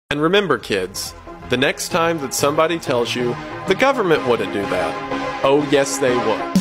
And remember, kids, the next time that somebody tells you the government wouldn't do that, oh yes they would.